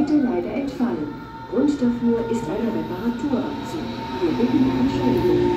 heute leider entfallen. Grund dafür ist eine Reparatur. Wir bitten um Entschuldigung.